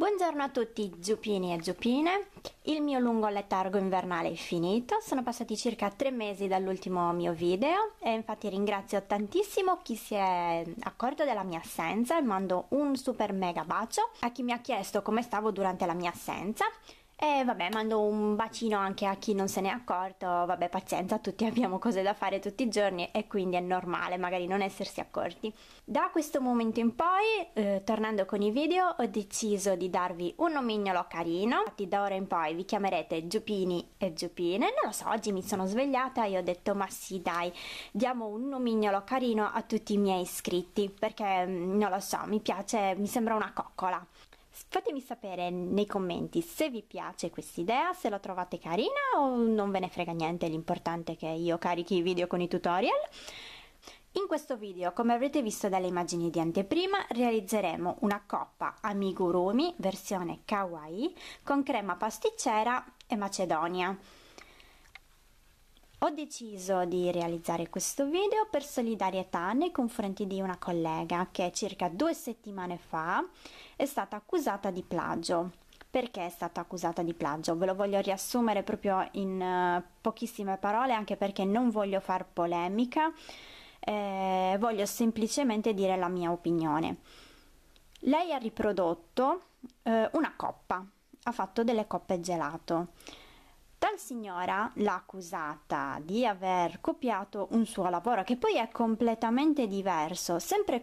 Buongiorno a tutti giuppini e giuppine, il mio lungo letargo invernale è finito, sono passati circa 3 mesi dall'ultimo mio video e infatti ringrazio tantissimo chi si è accorto della mia assenza e mando un super mega bacio a chi mi ha chiesto come stavo durante la mia assenza. E vabbè, mando un bacino anche a chi non se n'è accorto, vabbè pazienza, tutti abbiamo cose da fare tutti i giorni e quindi è normale magari non essersi accorti. Da questo momento in poi, tornando con i video, ho deciso di darvi un nomignolo carino, infatti da ora in poi vi chiamerete Giuppini e Giuppine, non lo so, oggi mi sono svegliata e ho detto ma sì dai, diamo un nomignolo carino a tutti i miei iscritti, perché non lo so, mi piace, mi sembra una coccola. Fatemi sapere nei commenti se vi piace quest'idea, se la trovate carina o non ve ne frega niente, l'importante è che io carichi i video con i tutorial. In questo video, come avrete visto dalle immagini di anteprima, realizzeremo una coppa amigurumi versione kawaii con crema pasticcera e macedonia. Ho deciso di realizzare questo video per solidarietà nei confronti di una collega che circa 2 settimane fa è stata accusata di plagio. Perché è stata accusata di plagio? Ve lo voglio riassumere proprio in pochissime parole, anche perché non voglio far polemica, voglio semplicemente dire la mia opinione. Lei ha riprodotto una coppa, ha fatto delle coppe gelato. Tal signora l'ha accusata di aver copiato un suo lavoro, che poi è completamente diverso, sempre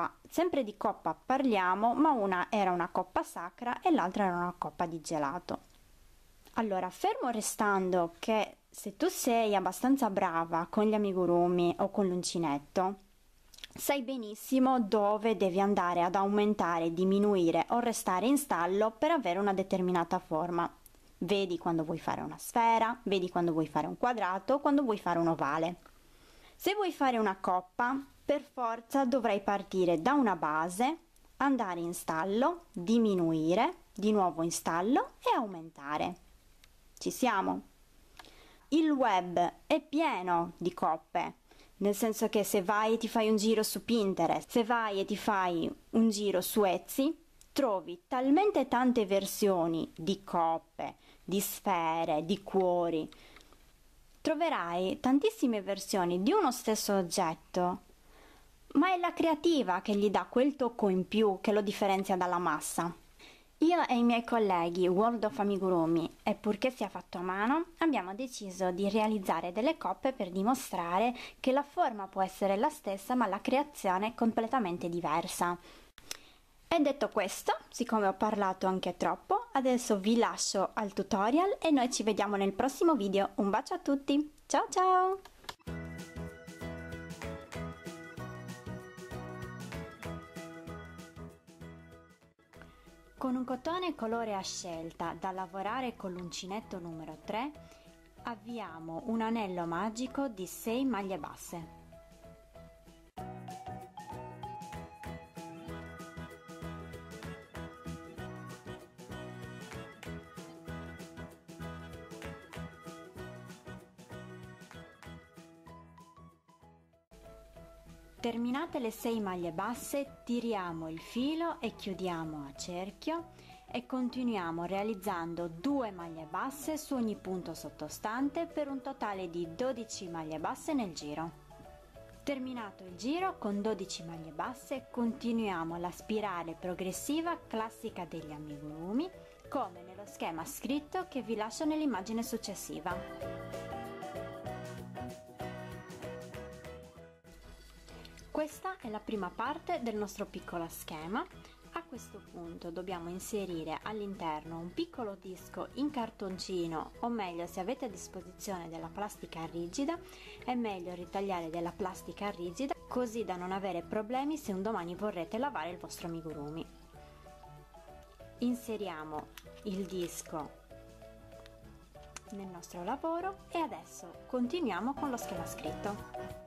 di coppa parliamo, ma una era una coppa sacra e l'altra era una coppa di gelato. Allora, fermo restando che se tu sei abbastanza brava con gli amigurumi o con l'uncinetto, sai benissimo dove devi andare ad aumentare, diminuire o restare in stallo per avere una determinata forma. Vedi quando vuoi fare una sfera, vedi quando vuoi fare un quadrato, quando vuoi fare un ovale. Se vuoi fare una coppa, per forza dovrai partire da una base, andare in stallo, diminuire, di nuovo in stallo e aumentare. Ci siamo? Il web è pieno di coppe, nel senso che se vai e ti fai un giro su Pinterest, se vai e ti fai un giro su Etsy, trovi talmente tante versioni di coppe, di sfere, di cuori. Troverai tantissime versioni di uno stesso oggetto, ma è la creativa che gli dà quel tocco in più che lo differenzia dalla massa. Io e i miei colleghi World of Amigurumi, e purché sia fatto a mano, abbiamo deciso di realizzare delle coppe per dimostrare che la forma può essere la stessa ma la creazione è completamente diversa. E detto questo, siccome ho parlato anche troppo, adesso vi lascio al tutorial e noi ci vediamo nel prossimo video. Un bacio a tutti, ciao ciao! Con un cotone colore a scelta da lavorare con l'uncinetto numero 3 avviamo un anello magico di 6 maglie basse. Terminate le 6 maglie basse, tiriamo il filo e chiudiamo a cerchio e continuiamo realizzando 2 maglie basse su ogni punto sottostante per un totale di 12 maglie basse nel giro. Terminato il giro con 12 maglie basse, continuiamo la spirale progressiva classica degli amigurumi, come nello schema scritto che vi lascio nell'immagine successiva. Questa è la prima parte del nostro piccolo schema. A questo punto dobbiamo inserire all'interno un piccolo disco in cartoncino, o meglio, se avete a disposizione della plastica rigida è meglio ritagliare della plastica rigida, così da non avere problemi se un domani vorrete lavare il vostro amigurumi. Inseriamo il disco nel nostro lavoro e adesso continuiamo con lo schema scritto.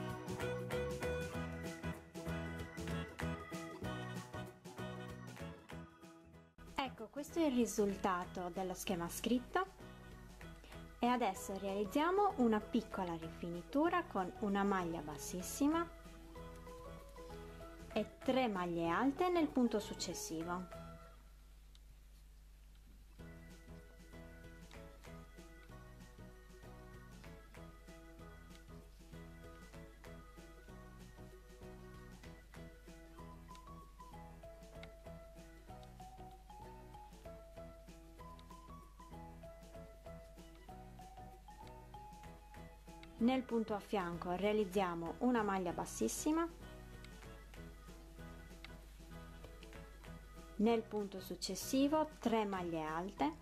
Ecco, questo è il risultato dello schema scritto e adesso realizziamo una piccola rifinitura con una maglia bassissima e 3 maglie alte nel punto successivo. Nel punto a fianco realizziamo una maglia bassissima, nel punto successivo 3 maglie alte,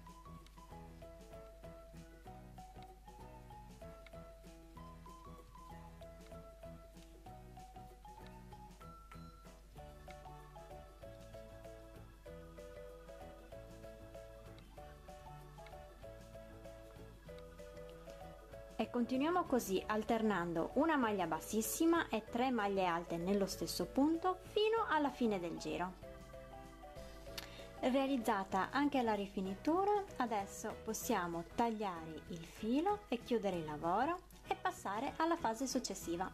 e continuiamo così alternando una maglia bassissima e 3 maglie alte nello stesso punto fino alla fine del giro. Realizzata anche la rifinitura, adesso possiamo tagliare il filo e chiudere il lavoro e passare alla fase successiva.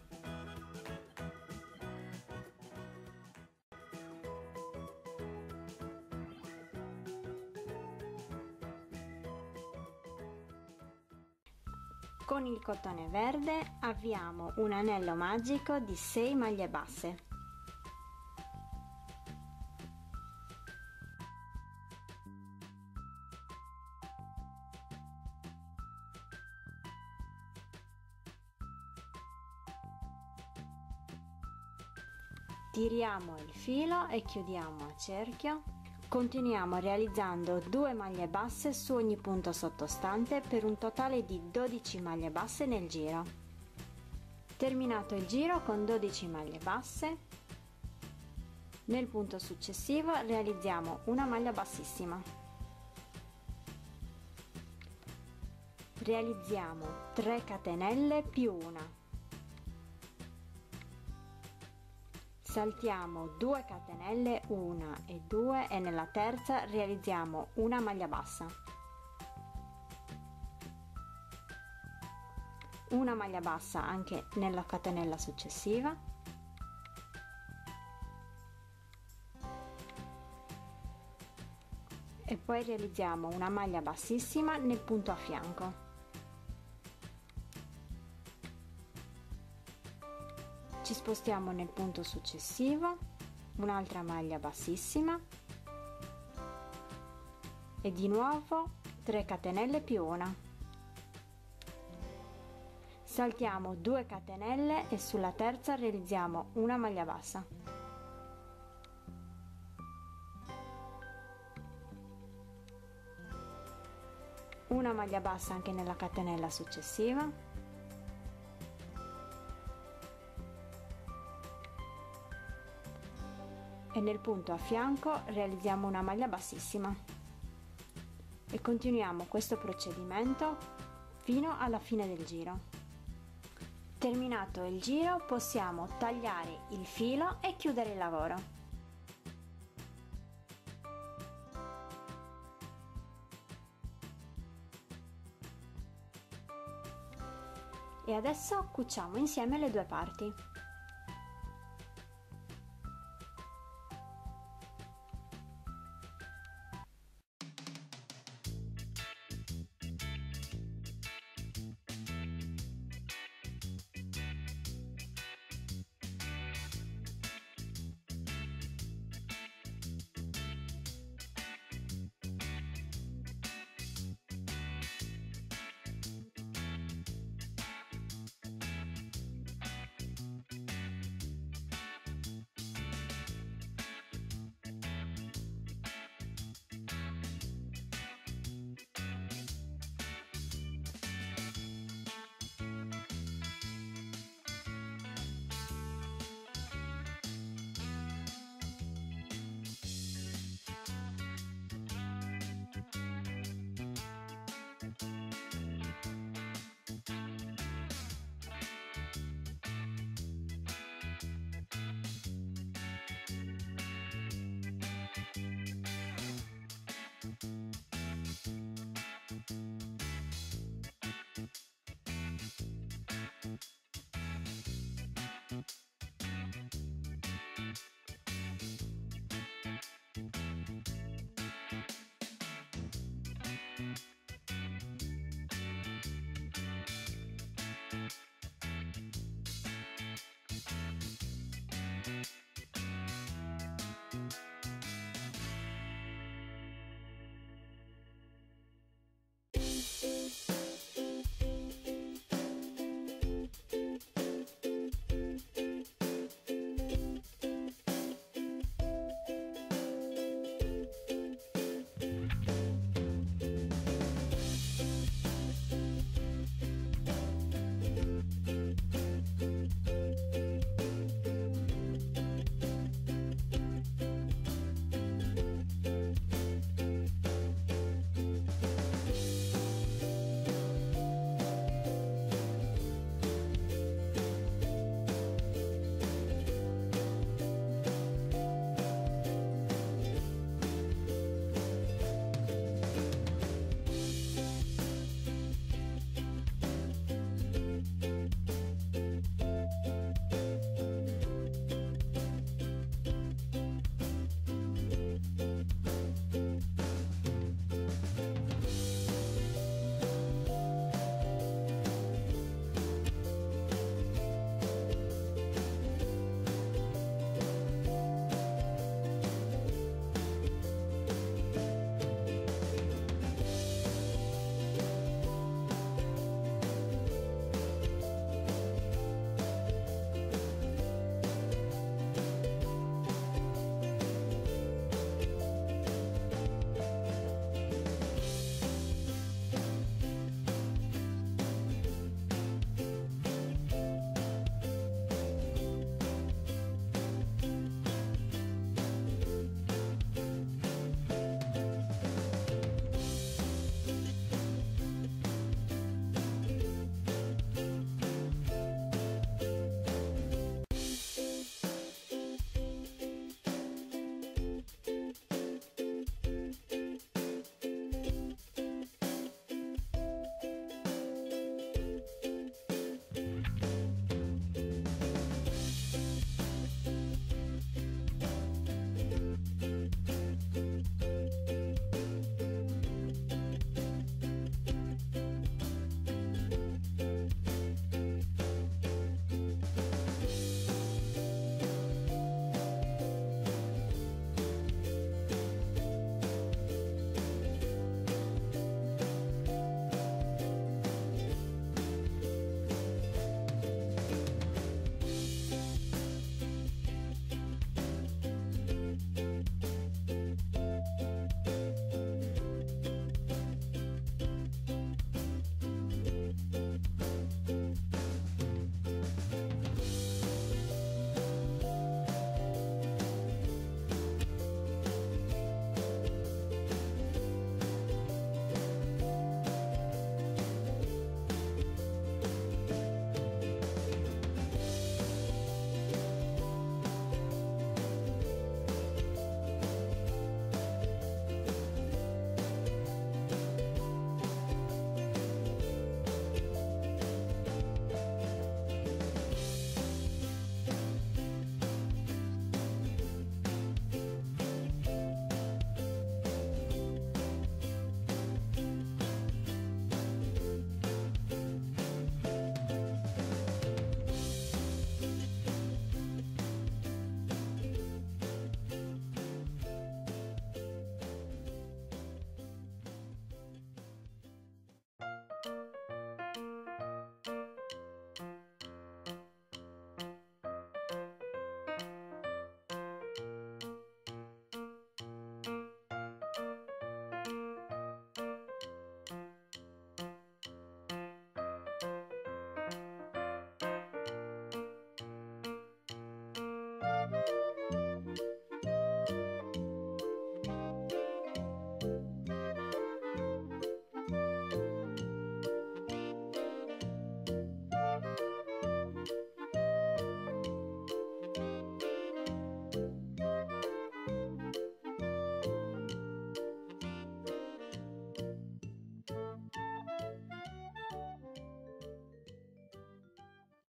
Con il cotone verde avviamo un anello magico di 6 maglie basse. Tiriamo il filo e chiudiamo a cerchio. Continuiamo realizzando 2 maglie basse su ogni punto sottostante per un totale di 12 maglie basse nel giro. Terminato il giro con 12 maglie basse, nel punto successivo realizziamo una maglia bassissima. Realizziamo 3 catenelle più una. Saltiamo 2 catenelle, 1 e 2 e nella terza realizziamo una maglia bassa. Una maglia bassa anche nella catenella successiva. E poi realizziamo una maglia bassissima nel punto a fianco. Ci spostiamo nel punto successivo, un'altra maglia bassissima e di nuovo 3 catenelle più una. Saltiamo 2 catenelle e sulla terza realizziamo una maglia bassa. Una maglia bassa anche nella catenella successiva. E nel punto a fianco realizziamo una maglia bassissima e continuiamo questo procedimento fino alla fine del giro. Terminato il giro possiamo tagliare il filo e chiudere il lavoro. E adesso cuciamo insieme le due parti.